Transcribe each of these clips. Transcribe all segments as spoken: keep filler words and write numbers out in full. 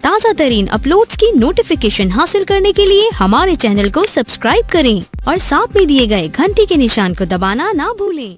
ताज़ा तरीन अपलोड्स की नोटिफिकेशन हासिल करने के लिए हमारे चैनल को सब्सक्राइब करें और साथ में दिए गए घंटी के निशान को दबाना ना भूलें।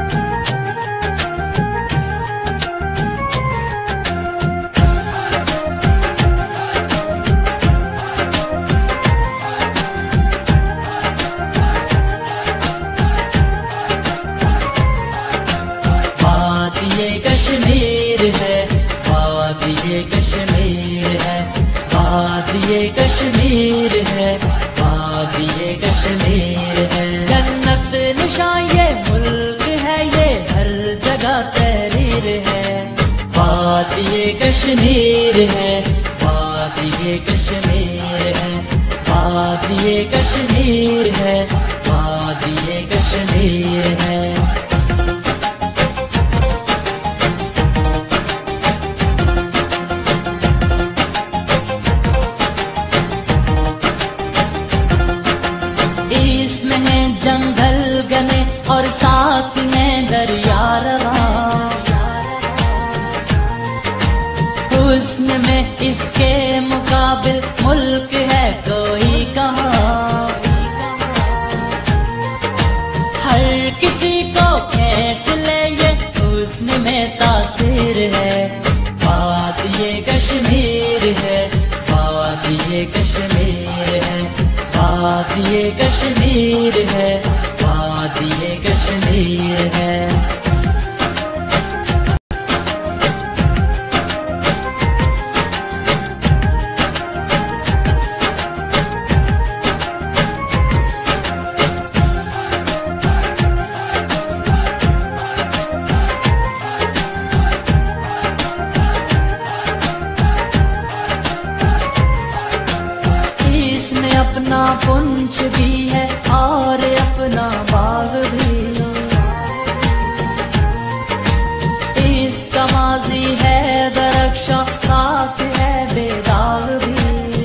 कश्मीर है, वादिये कश्मीर है, वादिये कश्मीर है, वादिये कश्मीर है। जन्नत निशान ये मुल्क है, ये हर जगह तहरीर है। वादिये कश्मीर है, वादिये कश्मीर है, वादिये कश्मीर है, वादिये कश्मीर है। इसमें है जंगल घने और साथ में दरिया रवा, हुस्न में इसके मुकाबिल मुल्क है कोई कहाँ। हर किसी को खींच ले ये हुस्न में तासीर है। वादिये कश्मीर है, वादिये कश्मीर है, वादिये कश्मीर है, वादिये कश्मीर है। इसमें अपना पुंछ भी है और अपना बाग भी, इसका माजी है दरख्शां साथ है बेदाग भी।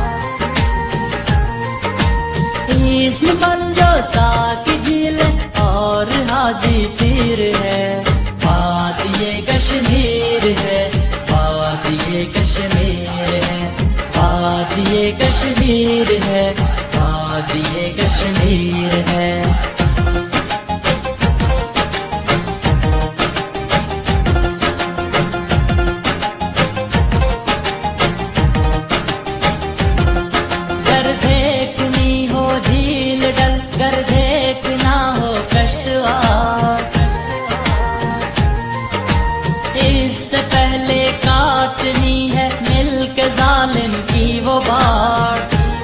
इसमें बंजो साकी झील और हाजी पीर है। वादिये कश्मीर है, वादिये कश्मीर है, वादिये कश्मीर है, वादिये कश्मीर है। गर देखनी हो झील डल, गर देखना हो कश्तवार, इससे पहले काटनी है मिलके जालिम की वो बाढ़।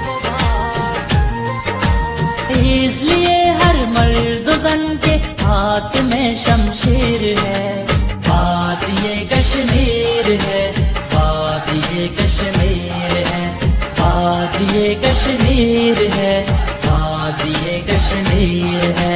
इसलिए हर मर्द जन के हाथ में शमशीर है। वादिये कश्मीर है, वादिये कश्मीर है, वादिये कश्मीर है, वादिये कश्मीर है।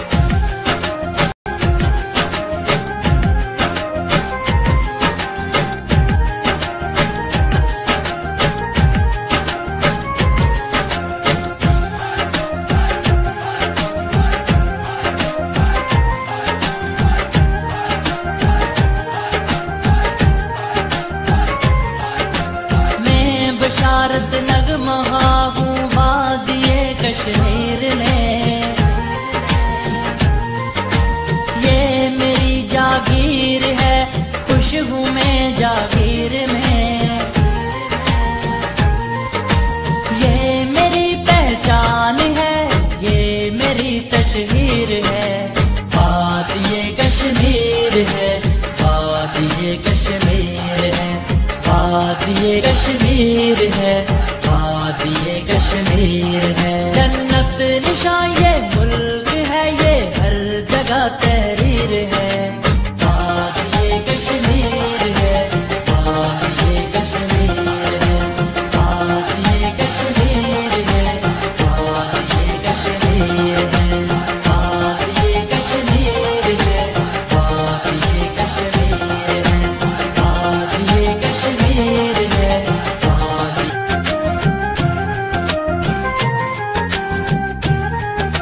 बशारत नगमहा हूँ वादिये कश्मीर में, ये मेरी जागीर है, खुश हूँ मैं जागीर में। ये मेरी पहचान है, ये मेरी तशहीर है। वादिये कश्मीर है, वादिये कश्मीर है, वादिये कश्मीर है, वादिये कश्मीर है। जन्नत निशान ये मुल्क है, ये हर जगह तहरीर है। वादिये कश्मीर है, वादिये कश्मीर है, वादिये कश्मीर है, वादिये कश्मीर है, वादिये कश्मीर है, वादिये कश्मीर है, वादिये कश्मीर है, वादिये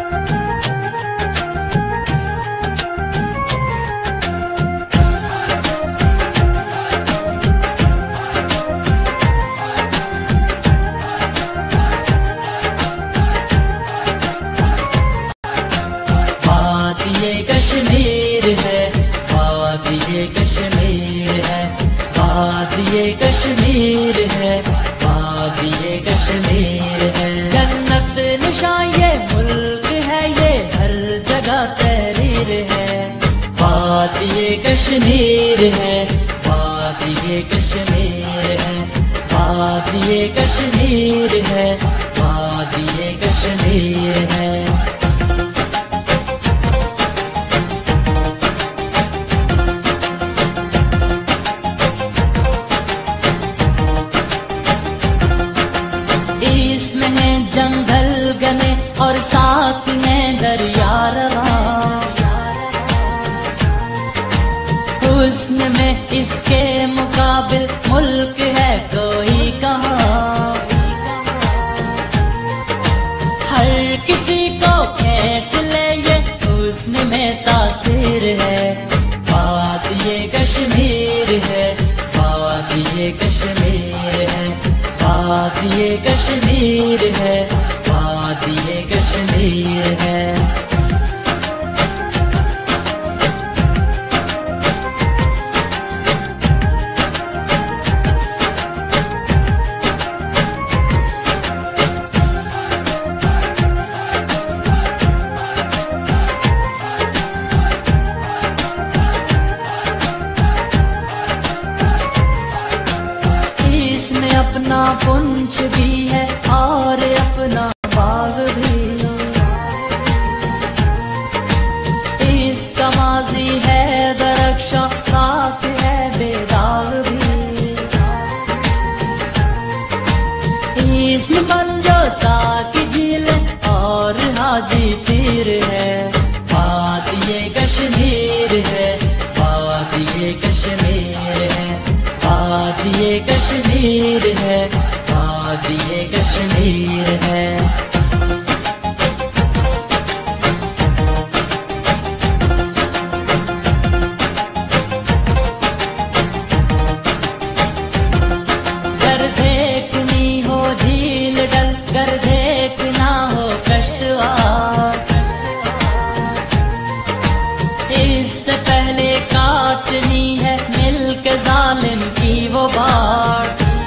वादिये कश्मीर है, वादिये कश्मीर है। जन्नत निशान ये मुल्क है, ये हर जगह तहरीर है। वादिये कश्मीर है, वादिये कश्मीर है, वादिये कश्मीर है, वादिये कश्मीर है। इसमें है जंगल घने और साथ में दरिया रवा। हुस्न में इसके मुकाबिल मुल्क है कोई कहाँ। हर किसी को खींच ले ये हुस्न में तासीर है। वादिये कश्मीर है, वादिये कश्मीर है, वादिये कश्मीर है, वादिये कश्मीर है। इसमें अपना पुंछ भी है और अपना बाग भी। इसका माजी है दरख्शां, साथ है बेदाग भी। इसमें बंजो साकी झील और हाजी पीर है। वादिये कश्मीर है, वादिये कश्मीर है, वादिये कश्मीर है, वादिये कश्मीर है। गर देखनी हो झील डल, गर देखना हो कश्तवार। इससे पहले काटनी है मिलके जालिम की वो बाढ़।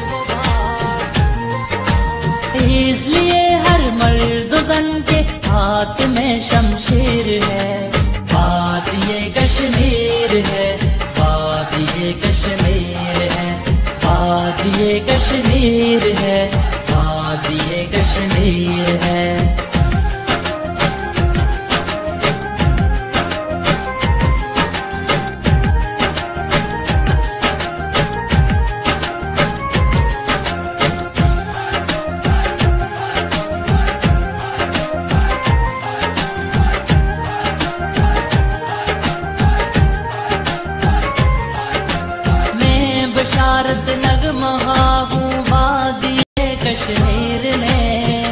इसलिए हर मर्द जन के हाथ में शमशीर है। वादिये कश्मीर है, वादिये कश्मीर है, वादिये कश्मीर है, वादिये कश्मीर है। बशारत नगमहा हूँ वादिये कश्मीर में।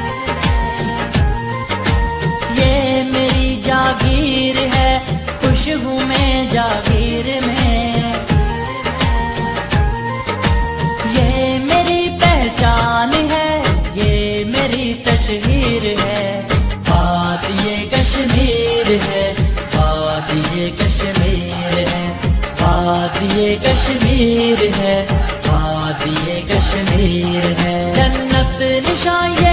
ये मेरी जागीर है, खुश हूँ मैं जागीर में। ये मेरी पहचान है, ये मेरी तशहीर है। वादिये कश्मीर है, वादिये कश्मीर है, वादिये कश्मीर है, वादिये कश्मीर है। जन्नत निशान